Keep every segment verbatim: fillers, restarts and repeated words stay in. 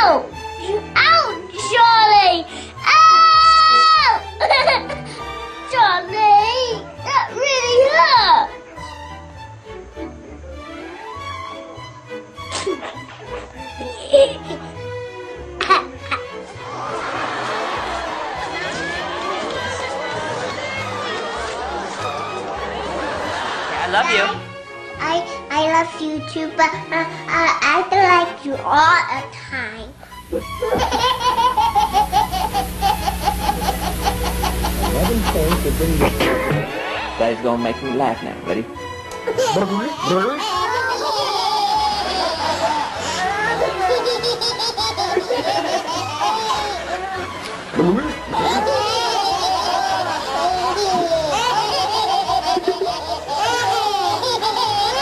Ouch! Ouch, Charlie! Ow! Charlie, that really hurt. I love you. I I love you too, but uh, uh, I don't like you all the time. Daddy's gonna make me laugh now. Ready?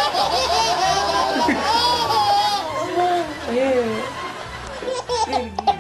Yeah.